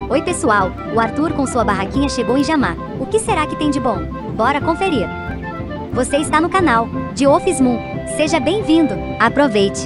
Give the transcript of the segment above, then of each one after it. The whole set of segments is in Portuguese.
Oi pessoal, o Arthur com sua barraquinha chegou em Jamar. O que será que tem de bom? Bora conferir. Você está no canal de Office Moon. Seja bem-vindo. Aproveite.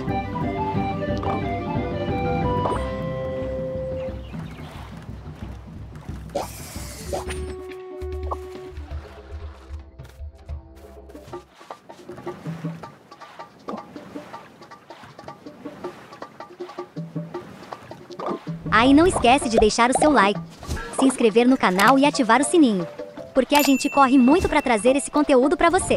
Ah, e não esquece de deixar o seu like, se inscrever no canal e ativar o sininho, porque a gente corre muito para trazer esse conteúdo para você.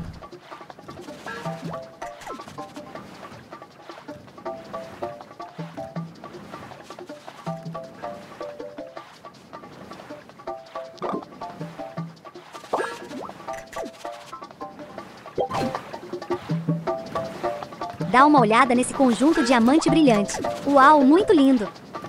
Dá uma olhada nesse conjunto diamante brilhante. Uau, muito lindo!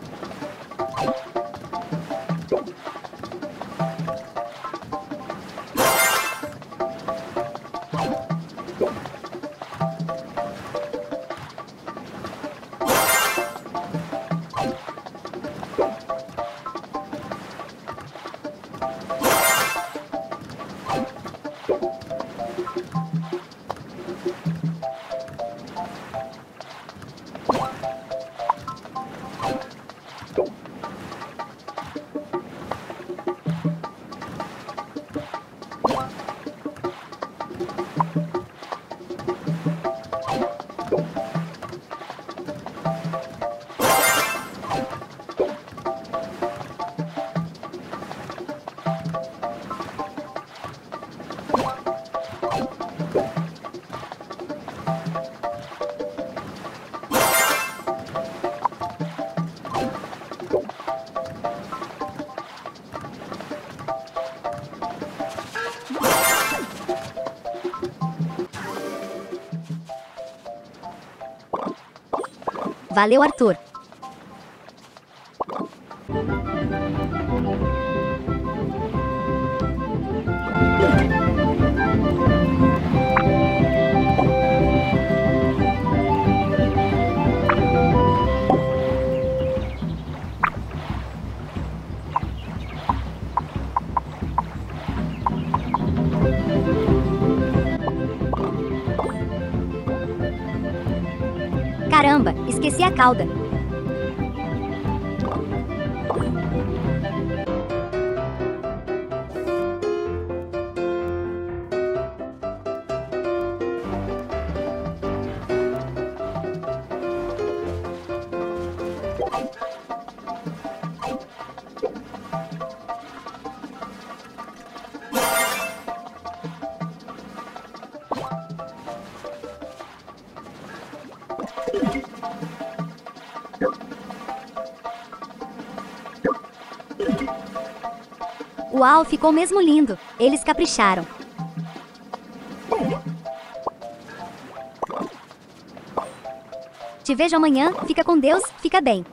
Valeu, Arthur. Caramba, esqueci a cauda. Uau, ficou mesmo lindo. Eles capricharam. Te vejo amanhã. Fica com Deus, fica bem.